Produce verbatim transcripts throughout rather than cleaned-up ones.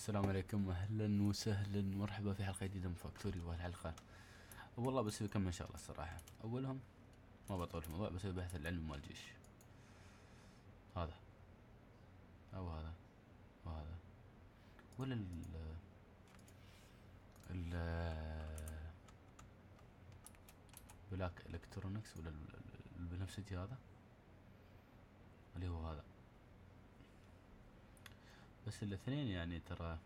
السلام عليكم، اهلا وسهلا مرحبا في حلقه جديده من فاكتوري. وهالحلقه والله بسوي كم من شغله الصراحه. اولهم ما بطول في الموضوع، بسوي بحث العلمي مال الجيش. هذا او هذا وهذا ولا ال ال بلاك الكترونكس ولا ال- ال- البنفسجي هذا اللي هو هذا. بس الاثنين يعني ترى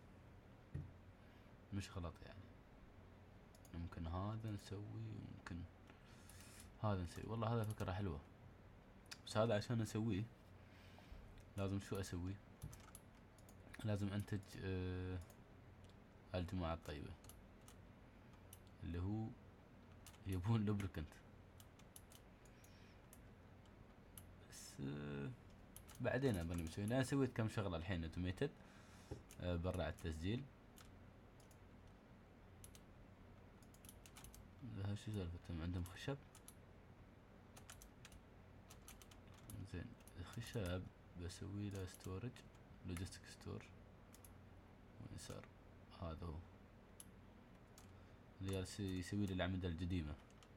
مش غلط، يعني ممكن هذا نسوي وممكن هذا نسوي. والله هذا فكرة حلوة، بس هذا عشان اسويه لازم شو اسوي؟ لازم انتج آه الجماعة الطيبة اللي هو يبون لوبريكنت. بس آه بعدين ابني بسوي. انا سويت كم شغلة الحين اوتوميتد آه برا على التسجيل. ها شو سالفتهم؟ عندهم خشب. زين، الخشب بسوي له ستورج، لوجيستيك ستور. وين صار؟ هذا هو اللي جالس يسوي لي الأعمدة القديمة.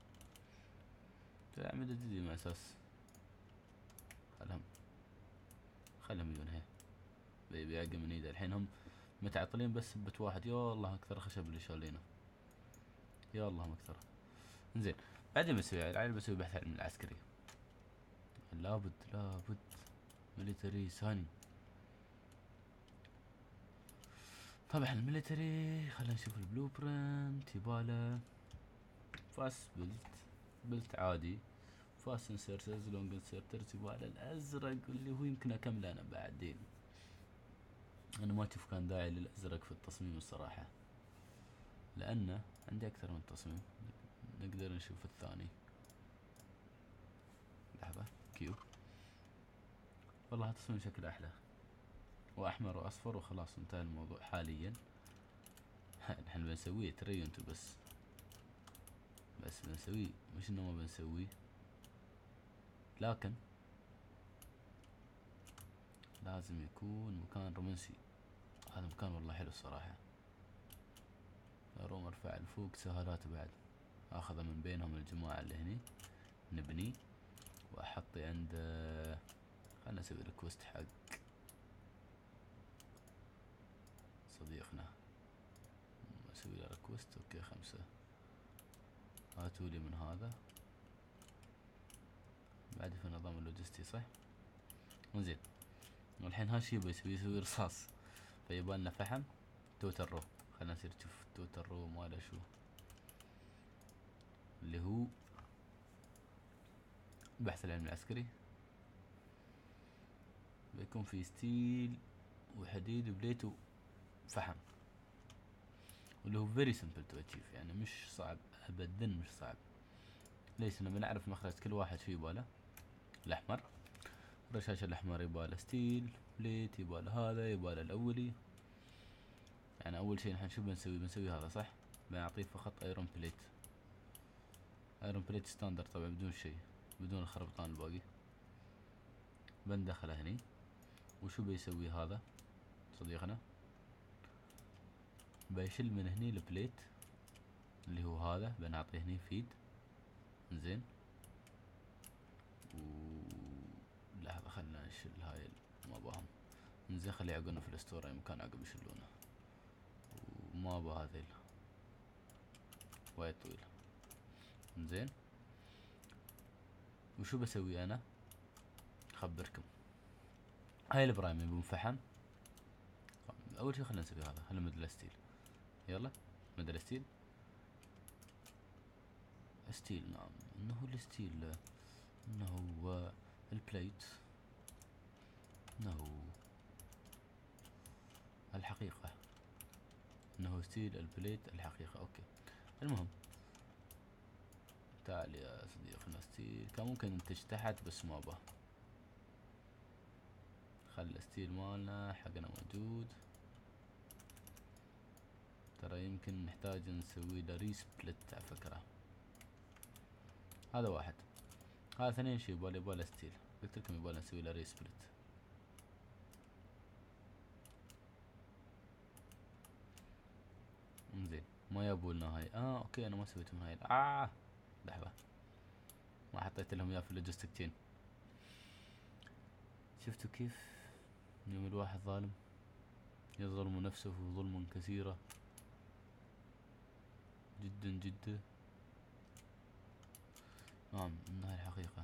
الأعمدة القديمة على أساس خلهم خلهم يجون هي بيعقم من ايده. الحين هم متعطلين بس بت واحد. يا الله اكثر خشب اللي شالينه، يا الله ما اكثر. زين، بعدين بسوي العيل بسوي بحث علمي العسكري. لابد لابد ميليتري ثاني. طبعا الميليتري خلينا نشوف البلو برنت. يباله فاست بلت بلت عادي، فاست انسرترز لونج انسرترز. يباله الازرق اللي هو يمكن اكمله انا بعدين. انا ما اشوف كان داعي للازرق في التصميم الصراحة، لانه عندي اكثر من تصميم. نقدر نشوف الثاني. لحظة، كيو. والله تصميم شكله احلى، واحمر واصفر وخلاص انتهى الموضوع حاليا. نحن بنسويه تري انتو بس بس بنسويه، مش انه ما بنسويه، لكن لازم يكون مكان رومانسي. هذا مكان والله حلو الصراحة. اروم ارفع لفوق سهالات بعد، اخذه من بينهم الجماعة اللي هني نبني، واحطي عند خلنا نسوي ريكوست حق صديقنا. اسوي له ريكوست. اوكي، خمسة. هاتولي من هذا. بعد في النظام اللوجستي صح. زين، والحين هالشي بيسوي يسوي رصاص، فيبالنا فحم. توتال رو، خلنا نصير نشوف توتال رو ماله شو اللي هو بحث العلم العسكري. بيكون في ستيل وحديد وبليت وفحم، واللي هو فيري سمبل تو اتشيف، يعني مش صعب ابدا، مش صعب. ليش؟ لما نعرف مخرج كل واحد شو يباله. الاحمر الرشاش الاحمر يباله ستيل بليت، يباله هذا، يباله الاولي. يعني اول شيء نحن شو بنسوي؟ بنسوي هذا صح، بنعطيه فقط ايرون بليت. ايرون بليت ستاندرد طبعا، بدون شيء، بدون الخربطان الباقي. بندخله هني. وشو بيسوي هذا صديقنا؟ بيشل من هني البليت اللي هو هذا، بنعطيه هني فيد. زين، و لحظة خلنا نشيل هاي ما باهم. انزين، خلي يعقلنا في الستور اي مكان عقب يشلونه. وما با هذيل وايد طويلة. انزين، وشو بسوي انا؟ خبركم. هاي البرايم يبون فحم. اول شي خلنا نسوي هذا، خلنا مدل ستيل. يلا مدل ستيل. ستيل نعم، انه الستيل، انه البليت، انه الحقيقة، انه ستيل البليت الحقيقة. اوكي، المهم تعال يا صديقنا. ستيل كان ممكن ننتج تحت بس ما به. خلي ستيل مالنا حقنا موجود. ترى يمكن نحتاج نسوي له ريسبلت على فكرة. هذا واحد. هذا اثنين شي يبالي يباله ستيل. قلت لكم يبالي نسوي له ريسبلت. ما يبولنا هاي. اه اوكي انا ما سويتهم هاي. اه لحظة ما حطيت لهم اياه في اللوجيستيك تشين. شفتوا كيف يوم الواحد ظالم يظلم نفسه ظلما كثيرا جدا جدا. نعم انها الحقيقة.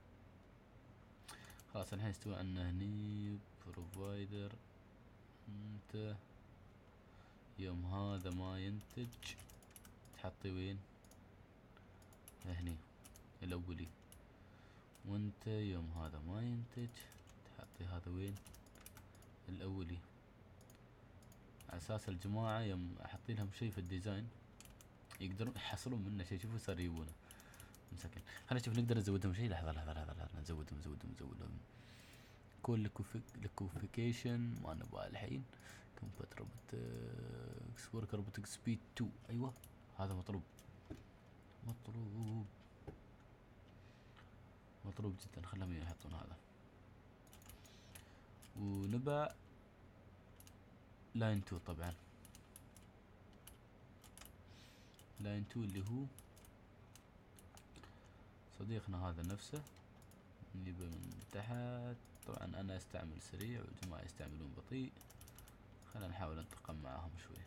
خلاص الحين استوى عنا هني بروفايدر. انت يوم هذا ما ينتج تحطي وين؟ هني الاولي. وانت يوم هذا ما ينتج تحطي هذا وين؟ الاولي. على اساس الجماعة يوم احطي لهم شي في الديزاين يقدرون يحصلون منه شي. شوفوا صار يجيبونه مساكين. خلينا نشوف نقدر نزودهم شي. لحظة لحظة لحظة لحظة نزودهم نزودهم نزودهم. كل لكوفيكيشن ما نبغى الحين. كومبات روبوتكس ورك روبوتكس سبيد تو. ايوه هذا مطلوب مطلوب مطلوب جدا. خلهم يحطون هذا. ونبى لاين تو طبعا. لاين تو اللي هو صديقنا هذا نفسه نجيبه من تحت. طبعا انا استعمل سريع والجماعة يستعملون بطيء. خلينا نحاول نتقم معاهم شوي.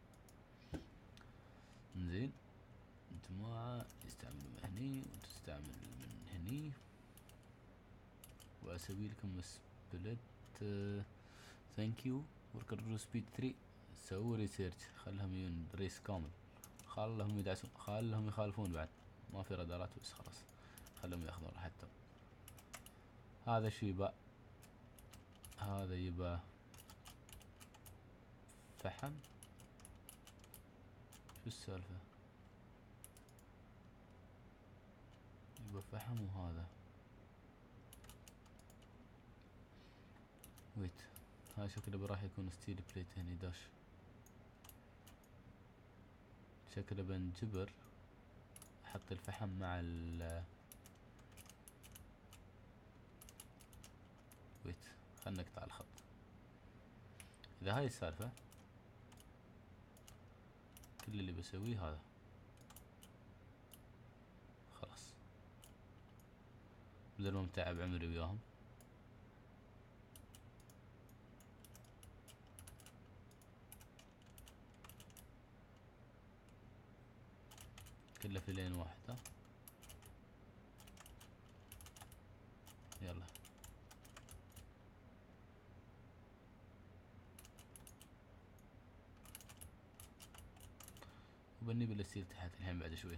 زين الجماعة يستعملوا من هني وتستعمل من هني. واسوي لكم سبلت. ثانك يو وركر سبيد ثري. سووا ريسيرش. خلهم يجون ريس كامل. خلهم يدعسون. خلهم يخالفون بعد. ما في رادارات بس خلاص خلهم ياخذون راحتهم. هذا شو يبا؟ هذا يبا فحم. شو السالفة؟ يبا فحم. وهذا ويت. هاي شكله راح يكون ستيل بليت هني داش. شكله بنجبر احط الفحم مع ال ويت. خلنا نقطع الخط. اذا هاي السالفة كل اللي بسويه هذا خلاص بدل ما متعب عمري وياهم. كله في لين واحد. ها يلا. وبني بالستيل تحت الحين بعد شوية.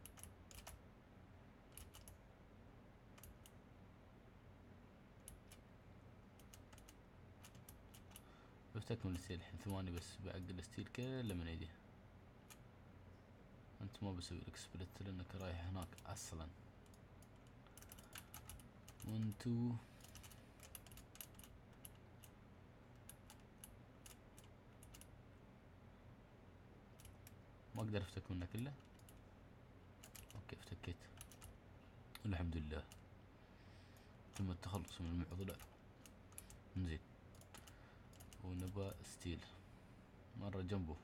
بستكمل الستيل الحين ثواني بس بعقل الستيل كله من ايدي. انت ما بسوي لك سبلت لانك رايح هناك اصلا. وانتو ما اقدر افتك منه كله. اوكي افتكيت الحمد لله. تم التخلص من المعضلة. نزين. ونبى ستيل مرة جنبه.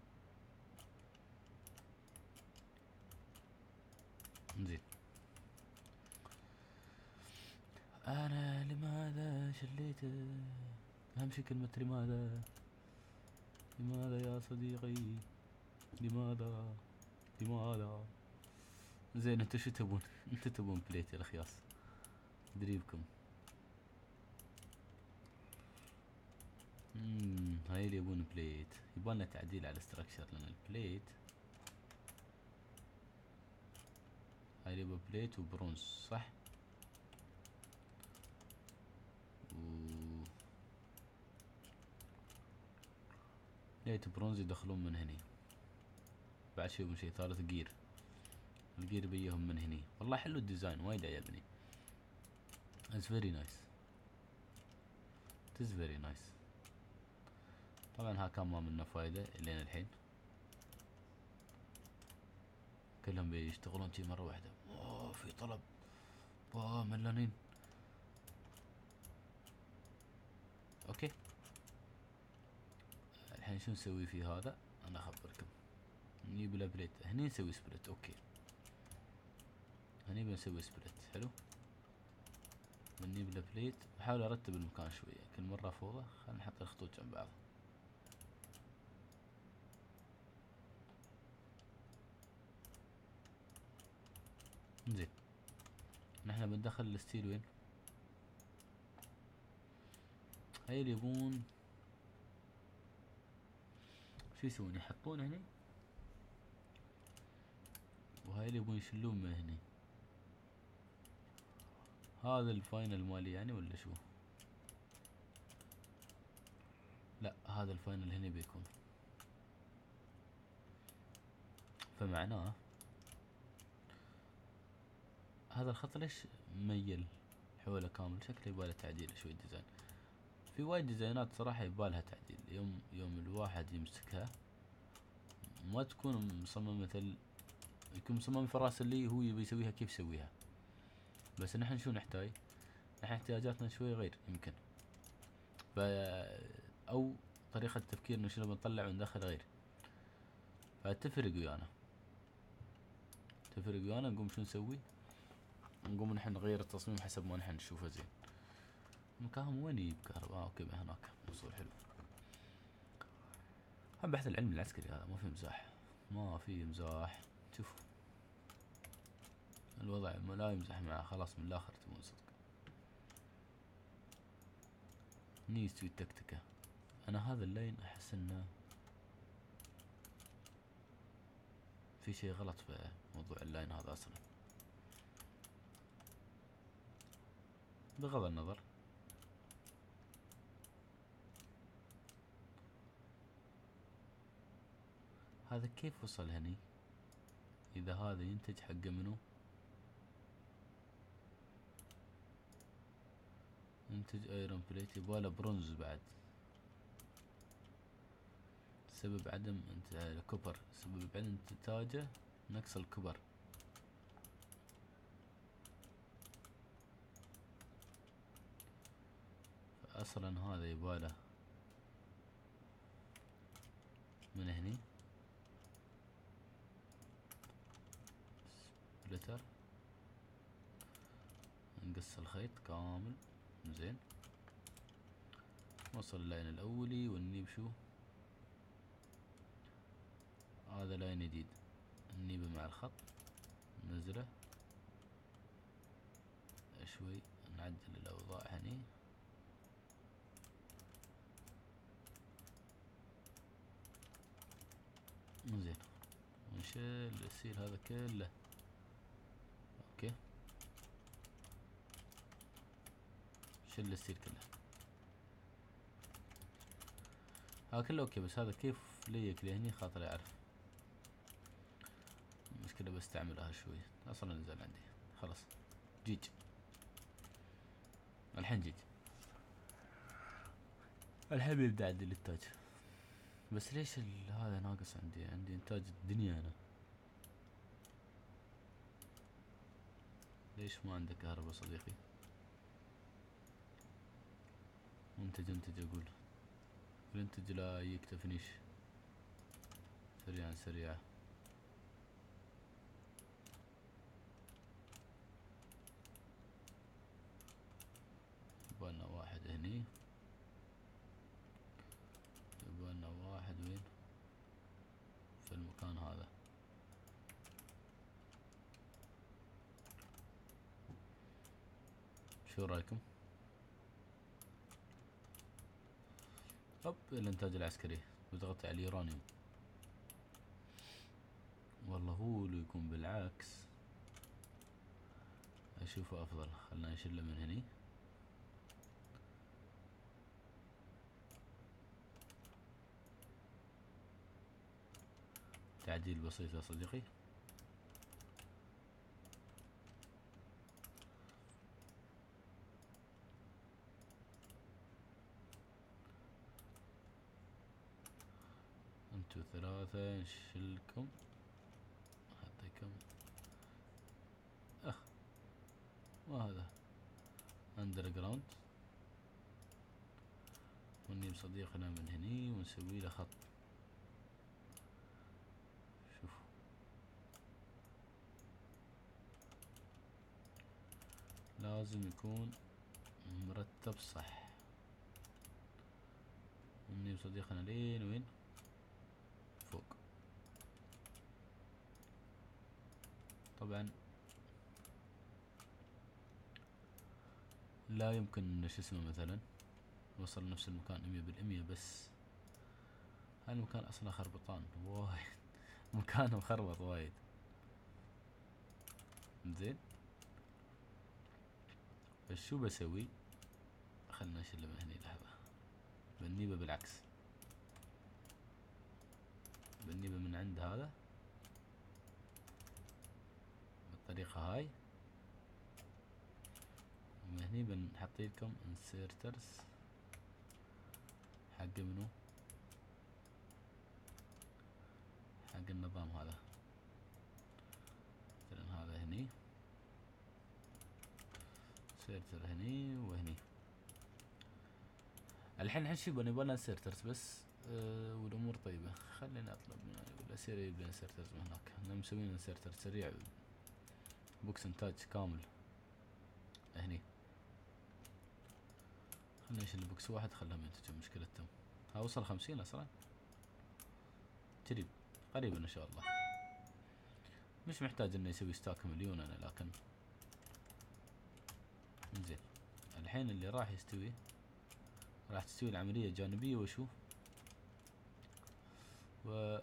نزين. انا لماذا شليته؟ اهم شي كلمة لماذا. لماذا يا صديقي؟ لماذا لماذا؟ زين انتو شو تبون؟ انتو تبون بليت يا الخياس دريبكم. امم هاي اللي يبون بليت. يبالنا تعديل على الاستراكشر لان البليت هاي اللي يبون بليت وبرونز صح. و بليت برونز يدخلون من هني. بعد شي يبون شي ثالث جير. الجير بيهم من هني. والله حلو الديزاين وايد عجبني. It's very nice. It is very nice. طبعا ها كان ما منه فايدة لين الحين. كلهم بيشتغلون شي مرة واحدة. اوه في طلب. اوه ملانين. اوكي الحين شو نسوي في هذا؟ انا اخبركم. نجيب له بليت هني نسوي سبلت. اوكي هني بنسوي سبلت حلو. بنجيب له بليت. بحاول ارتب المكان شوية كل مرة فوضى. خلينا نحط الخطوط جنب بعض. زين نحن بندخل الستيل وين؟ هاي اللي يبون شو يسوون يحطون هني، وهاي اللي يبون يشلون من هني. هذا الفاينل مالي يعني ولا شو؟ لا هذا الفاينل هني بيكون. فمعناه هذا الخط ليش ميل حوله كامل؟ شكله يباله تعديل شوي ديزاين. في وايد ديزاينات صراحة يبالها تعديل. يوم يوم الواحد يمسكها ما تكون مصمم مثل يكون مصمم في راس اللي هو يبي يسويها كيف يسويها. بس نحن شو نحتاج؟ نحن احتياجاتنا شوي غير يمكن، ف او طريقة تفكيرنا شنو بنطلع وندخل غير، فتفرق ويانا تفرق ويانا نقوم شو نسوي؟ نقوم نحن نغير التصميم حسب ما نحن نشوفه زين. مكان وين يجيب كهرباء؟ اوكي هناك وصول حلو. هم بحث العلم العسكري هذا ما في مزاح، ما في مزاح. شوف الوضع ما لا يمزح معه خلاص من الاخر تبون صدق. هني يستوي التكتكة. انا هذا اللين احس انه في شيء غلط في موضوع اللاين هذا اصلا، بغض النظر. هذا كيف وصل هني؟ اذا هذا ينتج حق منو؟ ينتج ايرون بليت يباله برونز بعد. سبب عدم انتاج كوبر. سبب عدم انتاجه نقص الكبر. اصلا هذا يباله من هني سبلتر. نقص الخيط كامل زين. وصل اللاين الاولي ونجيب شو هذا لاين جديد نجيبه مع الخط ننزله شوي. نعدل الاوضاع هني. زين ونشيل السيل هذا كله. اوكي شيل السيل كله ها كله اوكي. بس هذا كيف ليك لهني خاطر اعرف. المشكلة بستعملها شوي اصلا نزل عندي خلاص. جيج الحين جيج الحين يبدأ عندي الانتاج. بس ليش هذا ناقص عندي؟ عندي انتاج الدنيا انا. ليش ما عندك كهرباء صديقي؟ انتج انتج اقول الانتج لا يكتفنيش. سريعا سريعا. يبالنا واحد هني. يبالنا واحد وين؟ في المكان هذا. شو رايكم؟ هوب الانتاج العسكري بضغط على اليورانيوم. والله هو اللي يكون بالعكس اشوفه افضل. خلنا نشيله من هني. تعديل بسيط يا صديقي. انتو ثلاثة نشلكم اعطيكم. اخ وهذا اندر جراوند. ونجيب صديقنا من هني ونسوي له خط. لازم يكون مرتب صح. مني صديقنا لين وين؟ فوق. طبعا لا يمكن شو اسمه مثلا نوصل نفس المكان مية بالمية، بس هالمكان اصلا خربطان وايد. مكانه مخربط وايد. زين، بس شو بسوي؟ خلنا نشيله من هني لحظة. بنيبه بالعكس، بنيبه من عند هذا بالطريقة هاي. ومن هني بنحط لكم inserters حق منو؟ حق النظام هذا. مثلا هذا هني inserter هني وهني. الحين الحين شو بني يبغى inserters بس. أه والامور طيبة. خليني اطلب من الاسير يجيب لي inserters من هناك. احنا مسوين inserter سريع بوكس انتاج كامل هني. خلنا نشيل بوكس واحد خلهم ينتجون مشكلتهم. ها وصل خمسين اصلا. قريب قريبا ان شاء الله. مش محتاج انه يسوي ستاك مليون انا، لكن انزين. الحين اللي راح يستوي، راح تستوي العملية جانبية وشو و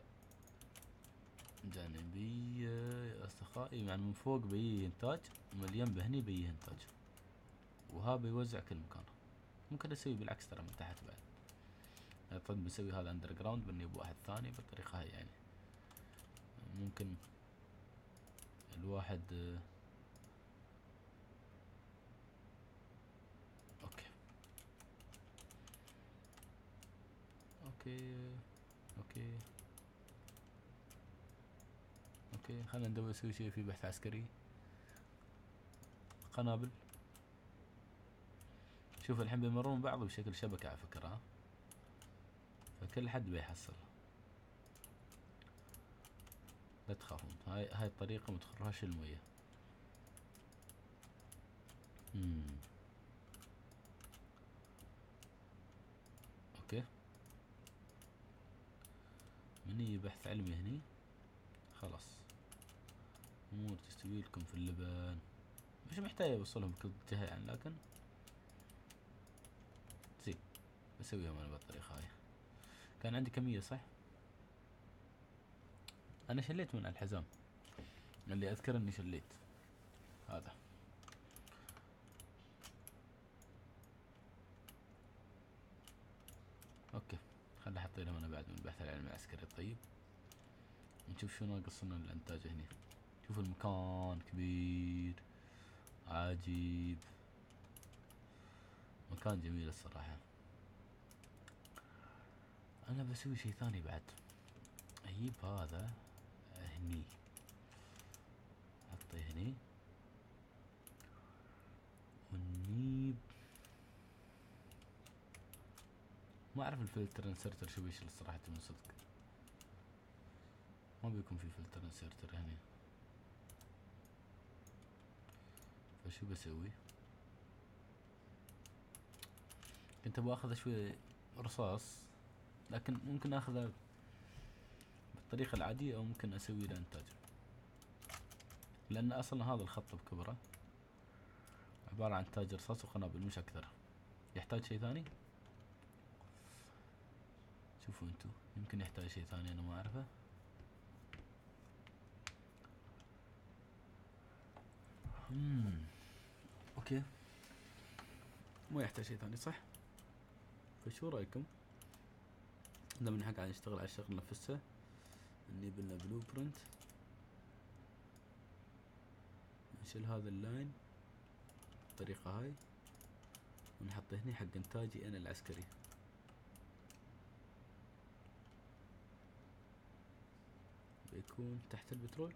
جانبية يا اصدقائي. يعني من فوق بيجي انتاج ومن بهني بيجي انتاج، وها بيوزع كل مكان. ممكن اسوي بالعكس ترى من تحت بعد. طب بنسوي هذا اندر جراوند بنجيب واحد ثاني بالطريقة هاي. يعني ممكن الواحد اوكي اوكي اوكي اوكي. خلينا ندور نسوي شيء في بحث عسكري. قنابل. شوف الحين بيمرون بعض بشكل شبكة على فكرة، ها، فكل حد بيحصل. لا تخافون، هاي هاي الطريقة ما تخرهاش المية. امم اوكي. مني بحث علمي هني. خلاص امور تستوي لكم في اللبن. مش محتاج اوصلهم بكل جهة يعني، لكن زين بسويهم انا بالطريقة هاي. كان عندي كمية صح. انا شليت من الحزام اللي اذكر اني شليت هذا. اوكي خلي احط لهم انا بعد من البحث العلمي العسكري. طيب نشوف شو ناقص لنا الانتاج هني. شوف المكان كبير عجيب، مكان جميل الصراحة. انا بسوي شي ثاني بعد. اجيب هذا هني حطه هني ونجيب، ما اعرف الفلتر انسرتر شو بيشيل الصراحة من صدق. ما بيكون في فلتر انسرتر هني. فشو بسوي؟ كنت ابغى اخذ شوي رصاص، لكن ممكن اخذه بالطريقة العادية او ممكن اسوي له انتاج، لان اصلا هذا الخط بكبره عبارة عن تاج رصاص وقنابل مش اكثر. يحتاج شيء ثاني؟ شوفوا انتو، يمكن يحتاج شيء ثاني انا ما اعرفه. امم اوكي ما يحتاج شيء ثاني صح. فشو رايكم لما نحق قاعد نشتغل على الشغل نفسه، نجيب لنا بلو برنت، نشيل هذا اللاين بالطريقة هاي ونحطه هني حق انتاجي انا العسكري. بيكون تحت البترول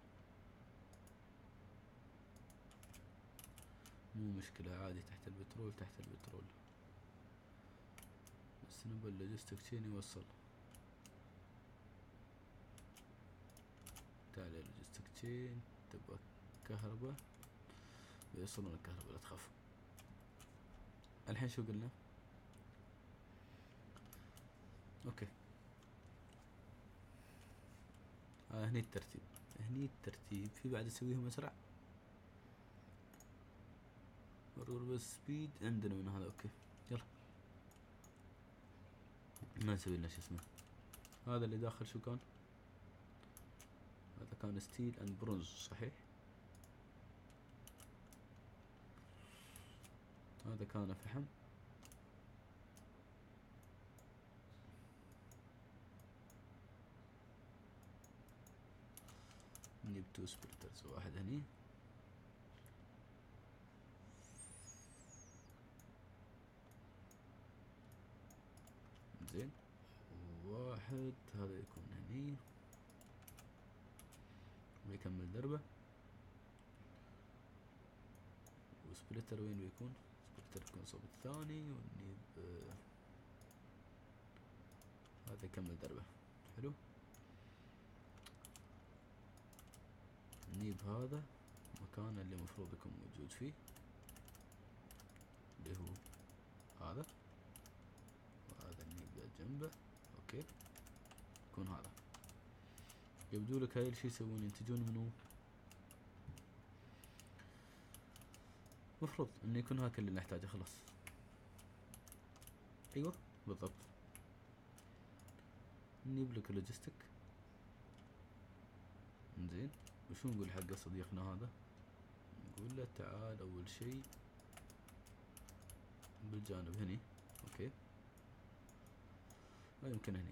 مو مشكلة عادي، تحت البترول تحت البترول، بس نبى اللوجيستيك تشين يوصل. تعال اللوجيستيك تشين تبغى كهرباء بيوصلون الكهرباء لا تخاف. الحين شو قلنا؟ اوكي آه هني الترتيب، هني الترتيب في بعد اسويهم اسرع. بس سبيد عندنا من هذا. اوكي يلا ما نسوي لنا شو اسمه. هذا اللي داخل شو كان؟ هذا كان ستيل اند برونز صحيح. هذا كان فحم. نجيب تو سبلترز، واحد هني زين، واحد هذا يكون هني ويكمل دربه. وسبلتر وين بيكون؟ سبلتر يكون صوب الثاني، ونجيب آه هذا يكمل دربه. حلو. نجيب هذا مكان اللي مفروض يكون موجود فيه اللي هو هذا، وهذا نجيب جنبه. اوكي يكون هذا. يبدو لك هاي الشي يسوون ينتجون منه، مفروض انه يكون هاك اللي نحتاجه خلاص. ايوه بالضبط. نجيب لك لوجيستيك. زين وشو نقول حق صديقنا هذا؟ نقول له تعال اول شي بالجانب هني. اوكي ما يمكن هني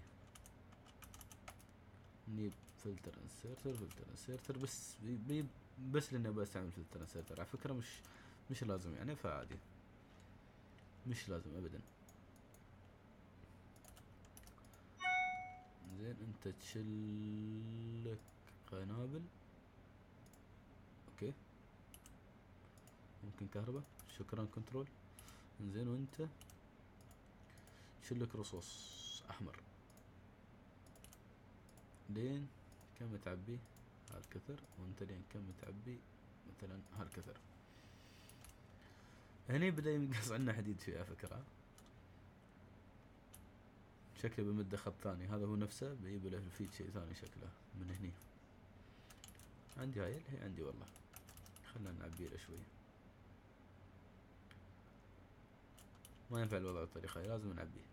نجيب فلتر انسيرتر. فلتر انسيرتر بس بي بس لاني بستعمل فلتر انسيرتر على فكرة، مش مش لازم يعني، فعادي مش لازم ابدا. زين انت تشلك قنابل. اوكي ممكن كهرباء. شكرا كنترول. زين وانت تشلك رصاص احمر. لين كم تعبي هالكثر، وانت لين كم تعبي مثلا هالكثر. هني بدأ ينقص عنا حديد شوي على فكرة. شكله بمده خط ثاني. هذا هو نفسه بيجيب له الفيد شيء ثاني شكله من هني. عندي هاي هي عندي والله. خلنا نعبي له شوي. ما ينفع الوضع بالطريقة هاي، لازم نعبيه.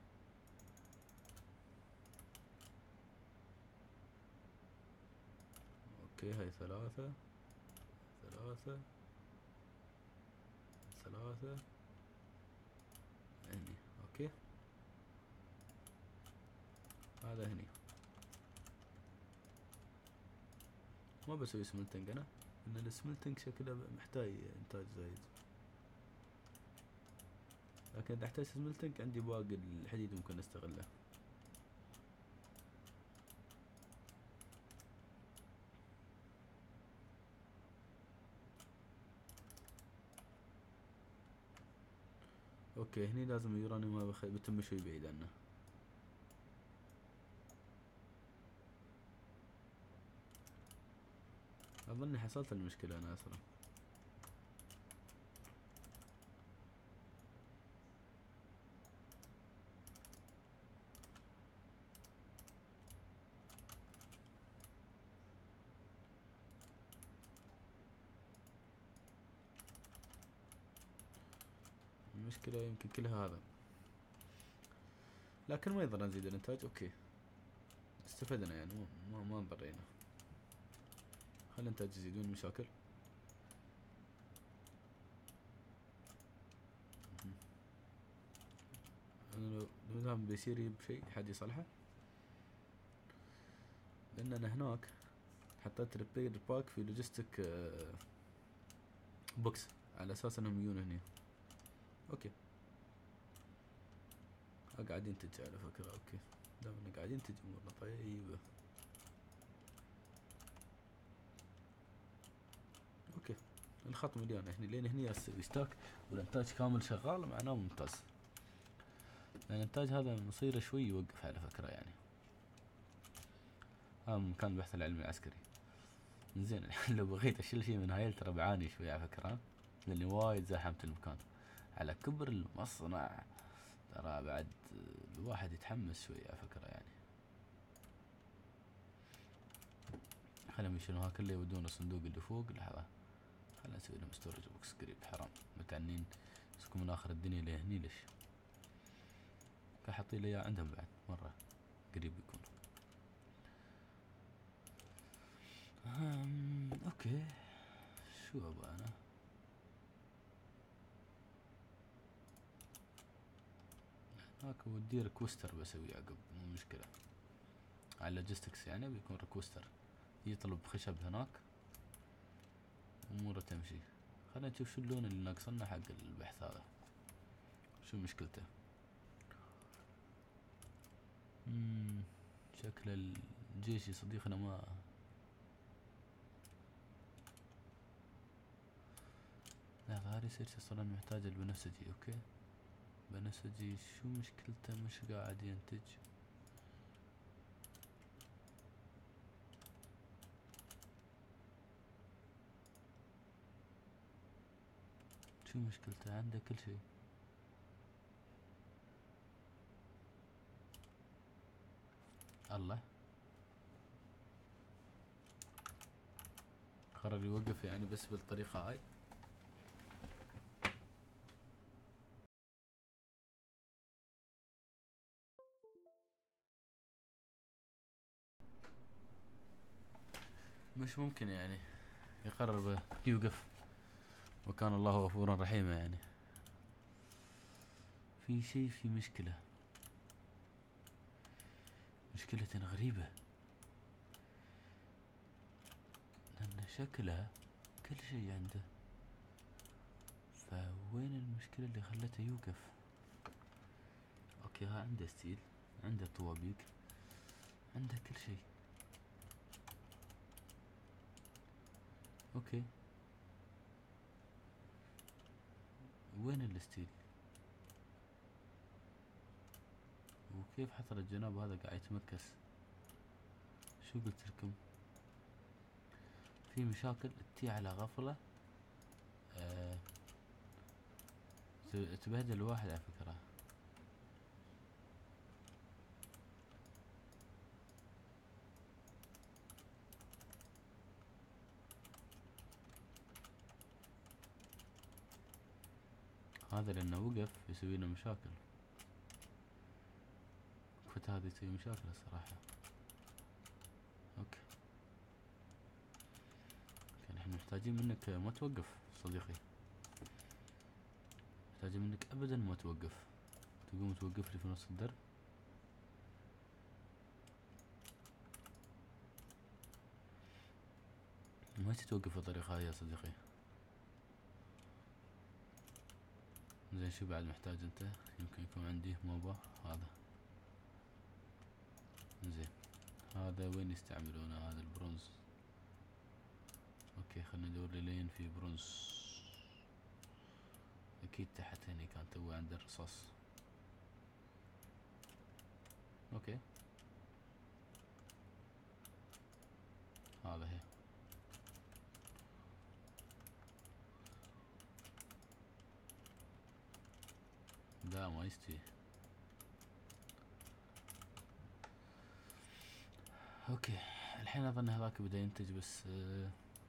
اوكي هاي ثلاثة ثلاثة ثلاثة هني. اوكي هذا هني. ما بسوي سملتنج انا، ان السملتنج شكله محتاج انتاج زايد، لكن اذا احتاج سملتنج عندي باقي الحديد ممكن استغله. اوكي هني لازم اليورانيوم ما بخ... بتم شوي بعيد عنه. اظني حصلت المشكلة انا اصلا. المشكلة يمكن كلها هذا، لكن ما يضر نزيد الانتاج. اوكي استفدنا يعني، ما ما انضرينا. خلي الانتاج يزيدون مشاكل. انا لو دام بيصير يجيب شيء حد يصلحه، لان انا هناك حطيت ريبير باك في لوجيستيك بوكس على اساس انهم يجون هنا. اوكي قاعد ينتج على فكرة. اوكي دام انه قاعد ينتج امورنا طيبة. اوكي الخط مليان هني، لين هني اسوي ستاك والانتاج كامل شغال معناه ممتاز. لان الانتاج هذا مصيره شوي يوقف على فكرة يعني. هذا مكان البحث العلمي العسكري. زين لو بغيت اشيل شيء من هاي ترى بعاني شوي على فكرة، لاني وايد زحمت المكان. على كبر المصنع. ترى بعد الواحد يتحمس شوي على فكرة يعني. خليهم يشيلون هاك اللي يودون الصندوق اللي فوق. لحظة خلينا نسوي لهم ستورج بوكس قريب. حرام متعنين يسكون من اخر الدنيا لهني ليش؟ كحطي لي اياه عندهم بعد مرة قريب يكون. أم اوكي شو ابغى انا؟ هاك ودي ريكوستر بسوي عقب مو مشكلة. على اللوجيستكس يعني بيكون ريكوستر يطلب خشب هناك اموره تمشي. خلينا نشوف شو اللون اللي ناقصنا حق البحث هذا، شو مشكلته. مم شكل الجيش يا صديقنا ما لا هذا ريسيرش اصلا محتاج البنفسجي. اوكي بنفسجي شو مشكلته مش قاعد ينتج. شو مشكلته؟ عنده كل شيء. الله قرر يوقف يعني بس بالطريقة هاي. مش ممكن يعني يقرر يوقف وكان الله غفورا رحيما يعني. في شيء في مشكلة مشكلة غريبة لأن شكله كل شيء عنده. فوين المشكلة اللي خلته يوقف؟ اوكي ها عنده ستيل عنده طوابيق عنده كل شيء. اوكي وين الستيل؟ وكيف حصل الجناب هذا قاعد يتمركز؟ شو قلت لكم في مشاكل تي على غفلة. أه تبهدل الواحد على فكرة. هذا لانه وقف يسوي لنا مشاكل. وقفت هذه تسوي مشاكل الصراحة. اوكي كان احنا محتاجين منك ما توقف صديقي. محتاجين منك ابدا ما توقف. تقوم توقف لي في نص الدرب. ما تتوقف بالطريقة هاي يا صديقي. زين شو بعد محتاج انت؟ يمكن يكون عندي موبا هذا. زين هذا وين يستعملونه هذا البرونز؟ اوكي خلنا ندور لي لين في برونز. اكيد تحت هني كان تو عند الرصاص. اوكي هذا هي. لا ما يستوي. اوكي الحين اظن هذاك بدا ينتج بس آه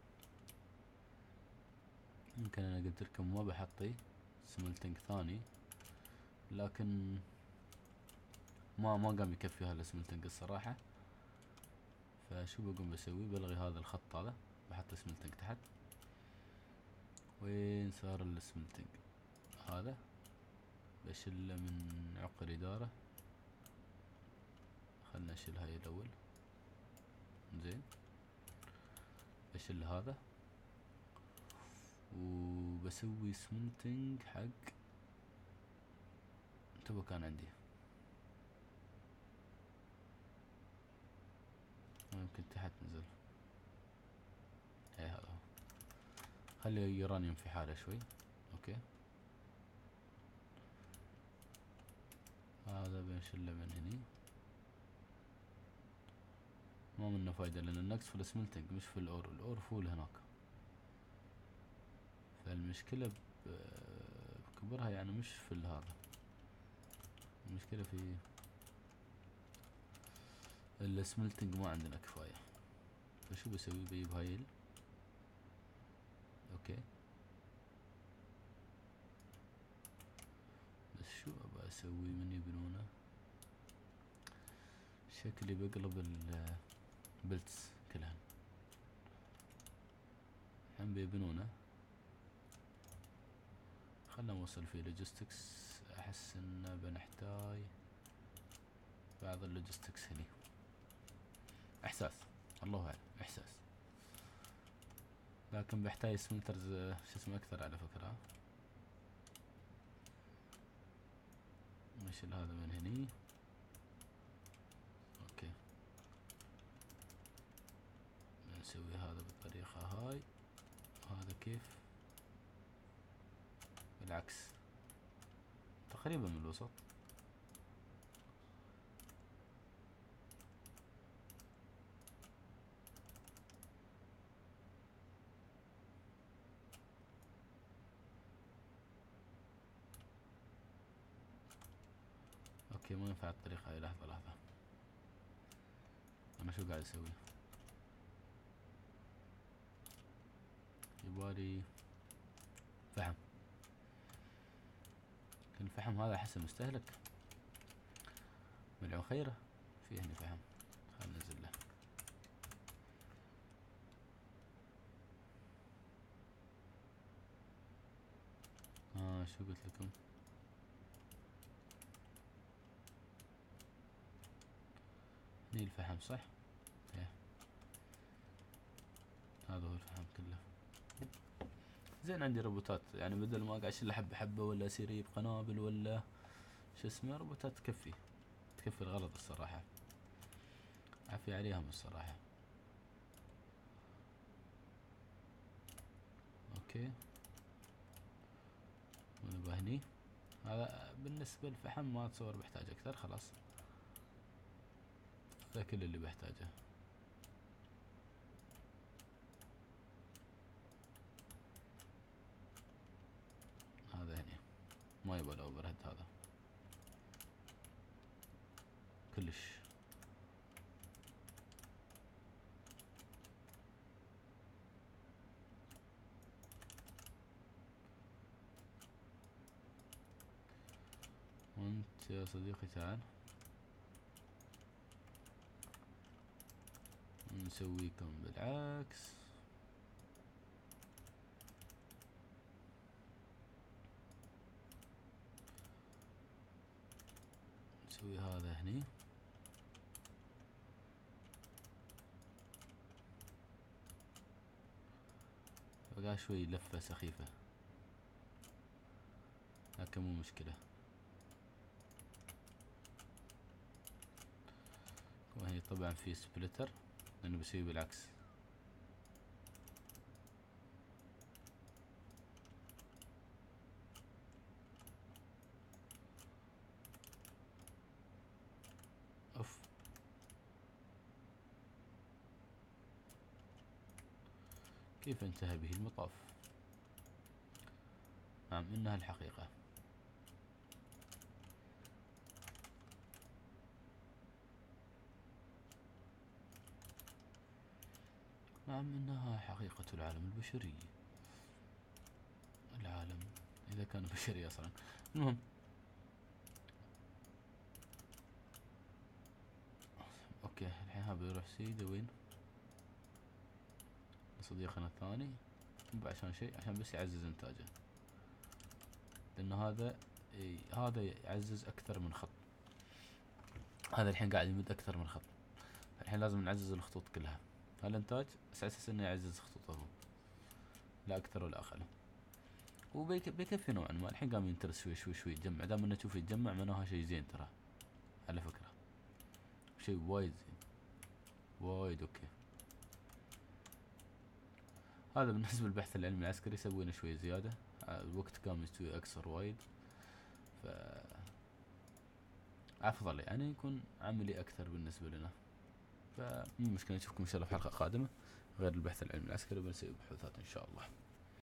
يمكن انا قلت لكم ما بحطي سملتنج ثاني لكن ما ما قام يكفي هذا السملتنج الصراحة. فشو بقوم بسوي؟ بلغي هذا الخط هذا بحط سملتنج تحت. وين صار السملتنج هذا؟ بشيله من عقر الإدارة. خلنا نشيل هاي الأول. زين بشيل هذا وبسوي سمنتنج حق تو كان عندي. ممكن تحت نزل. اي هذا خلي يورانيوم في حاله شوي. اوكي هذا بنشله من هني. ما منه فايدة لان النقص في السملتنج مش في الاور. الاور فول هناك. فالمشكلة نكبرها يعني مش في هذا. المشكلة في السملتنج ما عندنا كفاية. فشو بسوي؟ بجيب هاي ال- اوكي، بس شو ابى اسوي من يبنونه؟ شكلي بقلب البلتس كلهن. الحين بيبنونه، خلنا نوصل في لوجيستكس. احس ان بنحتاج بعض اللوجيستكس هني. احساس، الله اعلم، احساس. لكن بحتاج سمنترز شو اسمه اكثر على فكرة. نشيل هذا من هني. اوكي، نسوي هذا بالطريقة هاي. هذا كيف؟ بالعكس، تقريبا من الوسط. اوكي، ما ينفع الطريقة هاي. لحظة لحظة، انا شو قاعد اسوي؟ يبالي فحم. الفحم هذا احسه مستهلك. ملعون خيره في هني فحم. خلنا ننزل له. اه شو قلت لكم؟ هني الفحم صح؟ ايه، هذا هو الفحم كله. زين عندي روبوتات، يعني بدل ما اقعد اشيل حبة حبة ولا اسير اجيب قنابل ولا شو اسمه، روبوتات تكفي تكفي الغرض الصراحة. عافية عليهم الصراحة. اوكي، ونبقى هني. هذا بالنسبة للفحم ما اتصور بحتاج اكثر. خلاص، هذا كل اللي بحتاجه. هذا هني ما يبغى الاوفر هيد هذا كلش. وانت يا صديقي تعال نسويكم بالعكس. نسوي هذا هني. بقى شوي لفة سخيفة لكن مو مشكلة. وهي طبعا في سبلتر لانه بسوي بالعكس. اوف، كيف انتهى به المطاف؟ نعم، انها الحقيقة. نعم، انها حقيقة العالم البشري. العالم اذا كان بشري اصلا. المهم، اوكي الحين هذا بيروح سيده وين؟ لصديقنا الثاني. مو عشان شيء، عشان بس يعزز انتاجه. لان هذا اي هذا يعزز اكثر من خط. هذا الحين قاعد يمد اكثر من خط. الحين لازم نعزز الخطوط كلها. هالانتاج على اساس انه يعزز خطوطه هو، لا اكثر ولا اقل. وبيكفي نوعا ما. الحين قام ينترس شوي شوي شوي يتجمع. دام انه تشوف يتجمع معناها شيء زين ترى، على فكرة شيء وايد زين، وايد اوكي. هذا بالنسبة للبحث العلمي العسكري سوينا شوي زيادة. الوقت قام يستوي اقصر وايد، ف افضل يعني يكون عملي اكثر بالنسبة لنا. فمو مشكلة، نشوفكم ان شاء الله في حلقة قادمة غير البحث العلمي العسكري، وبنسوي بحوثات ان شاء الله.